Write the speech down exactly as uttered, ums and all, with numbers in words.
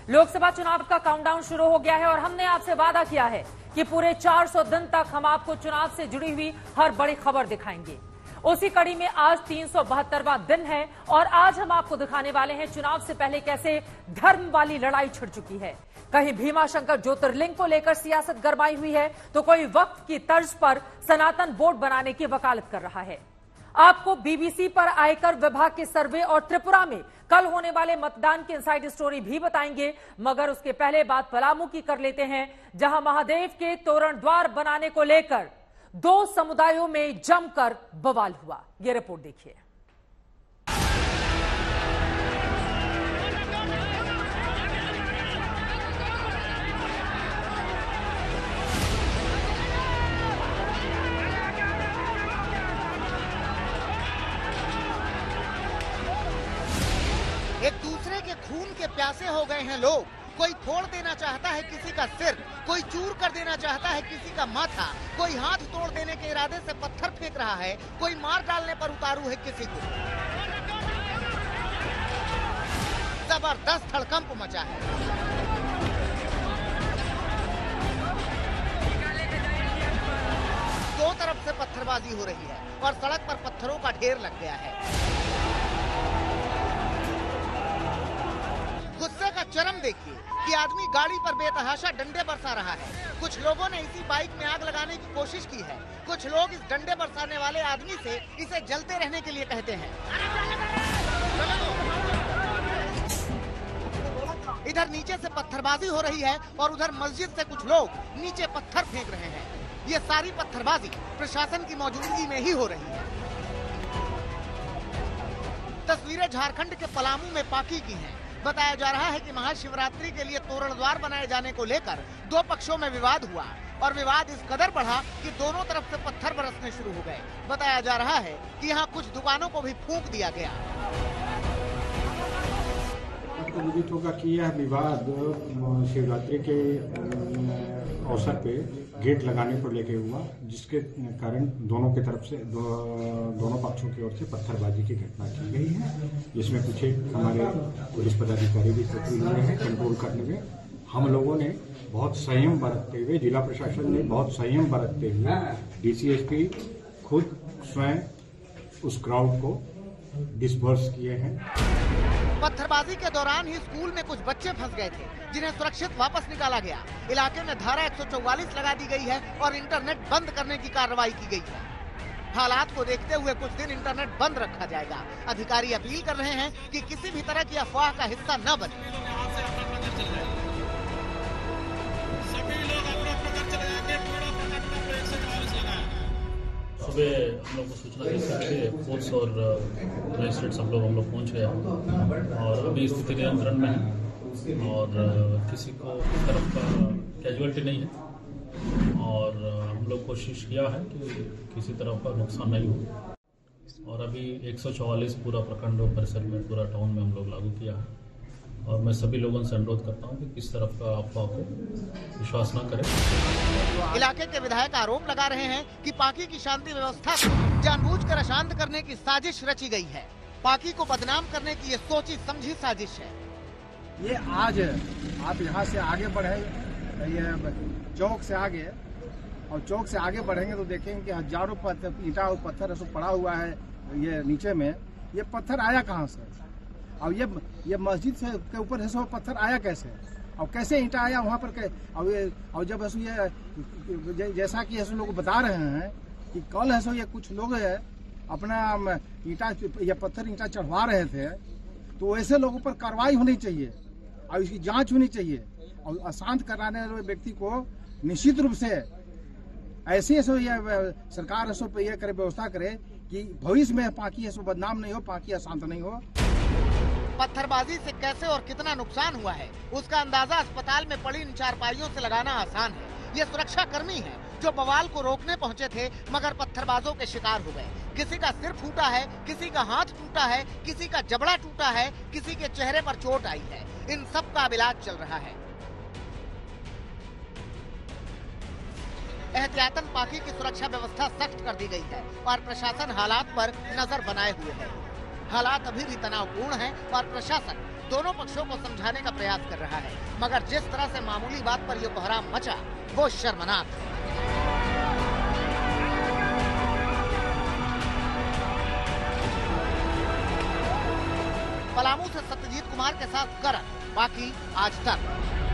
लोकसभा चुनाव का काउंटडाउन शुरू हो गया है और हमने आपसे वादा किया है कि पूरे चार सौ दिन तक हम आपको चुनाव से जुड़ी हुई हर बड़ी खबर दिखाएंगे। उसी कड़ी में आज तीन सौ बहत्तरवां दिन है और आज हम आपको दिखाने वाले हैं चुनाव से पहले कैसे धर्म वाली लड़ाई छिड़ चुकी है। कहीं भीमाशंकर ज्योतिर्लिंग को लेकर सियासत गरमाई हुई है तो कोई वक्त की तर्ज पर सनातन बोर्ड बनाने की वकालत कर रहा है। आपको बीबीसी पर आयकर विभाग के सर्वे और त्रिपुरा में कल होने वाले मतदान की इनसाइड स्टोरी भी बताएंगे, मगर उसके पहले बात पलामू की कर लेते हैं, जहां महादेव के तोरण द्वार बनाने को लेकर दो समुदायों में जमकर बवाल हुआ। यह रिपोर्ट देखिए। एक दूसरे के खून के प्यासे हो गए हैं लोग। कोई फोड़ देना चाहता है किसी का सिर, कोई चूर कर देना चाहता है किसी का माथा, कोई हाथ तोड़ देने के इरादे से पत्थर फेंक रहा है, कोई मार डालने पर उतारू है किसी को। जबरदस्त हड़कंप मचा है। दो तरफ से पत्थरबाजी हो रही है और सड़क पर पत्थरों का ढेर लग गया है। गुस्से का चरम देखिए कि आदमी गाड़ी पर बेतहाशा डंडे बरसा रहा है। कुछ लोगों ने इसी बाइक में आग लगाने की कोशिश की है। कुछ लोग इस डंडे बरसाने वाले आदमी से इसे जलते रहने के लिए कहते हैं। इधर नीचे से पत्थरबाजी हो रही है और उधर मस्जिद से कुछ लोग नीचे पत्थर फेंक रहे हैं। ये सारी पत्थरबाजी प्रशासन की मौजूदगी में ही हो रही है। तस्वीरें झारखंड के पलामू में पाकी की हैं। बताया जा रहा है कि महाशिवरात्रि के लिए तोरण द्वार बनाए जाने को लेकर दो पक्षों में विवाद हुआ और विवाद इस कदर बढ़ा कि दोनों तरफ से पत्थर बरसने शुरू हो गए। बताया जा रहा है कि यहाँ कुछ दुकानों को भी फूंक दिया गया। विदित होगा कि यह विवाद शिवरात्रि के अवसर पे गेट लगाने को लेके हुआ, जिसके कारण दोनों की तरफ से दो, दोनों पक्षों की ओर से पत्थरबाजी की घटना की गई है, जिसमें कुछ एक हमारे पुलिस पदाधिकारी भी सक्रिय हुए हैं कंट्रोल करने में। हम लोगों ने बहुत संयम बरतते हुए, जिला प्रशासन ने बहुत संयम बरतते हुए डीसीएसपी खुद स्वयं उस क्राउड को डिस्पर्स किए हैं। पत्थरबाजी के दौरान ही स्कूल में कुछ बच्चे फंस गए थे, जिन्हें सुरक्षित वापस निकाला गया। इलाके में धारा एक सौ चौवालीस लगा दी गई है और इंटरनेट बंद करने की कार्रवाई की गई है। हालात को देखते हुए कुछ दिन इंटरनेट बंद रखा जाएगा। अधिकारी अपील कर रहे हैं कि किसी भी तरह की अफवाह का हिस्सा न बने। सुबह हम लोग को सूचना देते फोर्स और मजिस्ट्रेट सब लोग हम लोग पहुँच गए और अभी स्थिति नियंत्रण में है और किसी को तरफ का कैजुअलिटी नहीं है और हम लोग कोशिश किया है कि किसी तरफ का नुकसान नहीं हो। और अभी एक सौ चौवालीस पूरा प्रखंड परिसर में, पूरा टाउन में हम लोग लागू किया है और मैं सभी लोगों से अनुरोध करता हूं कि किस तरफ का अफवाह को विश्वास न करें। इलाके के विधायक आरोप लगा रहे हैं कि पाकी की शांति व्यवस्था को जानबूझकर अशांत करने की साजिश रची गई है। पाकी को बदनाम करने की ये सोची समझी साजिश है। ये आज आप यहाँ से आगे बढ़े, ये चौक से आगे और चौक से आगे बढ़ेंगे तो देखेंगे कि हजारों पत्थर, ईंटा और पत्थर ऐसा पड़ा हुआ है ये नीचे में। ये पत्थर आया कहाँ से और ये ये मस्जिद से के ऊपर है सब पत्थर आया कैसे और कैसे ईंटा आया वहाँ पर के, और ये और जब ऐसे ये जैसा कि ऐसे लोग बता रहे हैं कि कल ऐसे ये कुछ लोग है अपना ईंटा या पत्थर ईंटा चढ़वा रहे थे, तो ऐसे लोगों पर कार्रवाई होनी चाहिए और इसकी जांच होनी चाहिए और अशांत कराने वाले व्यक्ति को निश्चित रूप से ऐसे ऐसे ये सरकार ऐसो पे ये करे, व्यवस्था करे कि भविष्य में पाकी ऐसो बदनाम नहीं हो, पाकी अशांत नहीं हो। पत्थरबाजी से कैसे और कितना नुकसान हुआ है उसका अंदाजा अस्पताल में पड़ी इन चारपाइयों से लगाना आसान है। ये सुरक्षा कर्मी हैं जो बवाल को रोकने पहुंचे थे मगर पत्थरबाजों के शिकार हो गए। किसी का सिर फूटा है, किसी का हाथ टूटा है, किसी का जबड़ा टूटा है, किसी के चेहरे पर चोट आई है। इन सब का इलाज चल रहा है। एहतियातन पाकी की सुरक्षा व्यवस्था सख्त कर दी गई है और प्रशासन हालात पर नजर बनाए हुए है। हालात अभी भी तनावपूर्ण हैं और प्रशासन दोनों पक्षों को समझाने का प्रयास कर रहा है, मगर जिस तरह से मामूली बात पर यह कोहराम मचा वो शर्मनाक है। पलामू से सत्यजीत कुमार के साथ करण, बाकी आज तक।